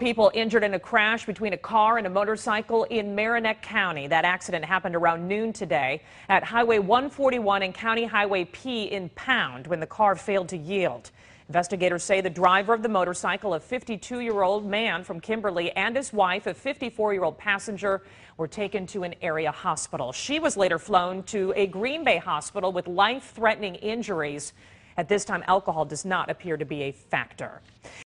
people injured in a crash between a car and a motorcycle in Merrimack County. That accident happened around noon today at Highway 141 and County Highway P in Pound when the car failed to yield. Investigators say the driver of the motorcycle, a 52-year-old man from Kimberly, and his wife, a 54-year-old passenger, were taken to an area hospital. She was later flown to a Green Bay hospital with life-threatening injuries. At this time, alcohol does not appear to be a factor.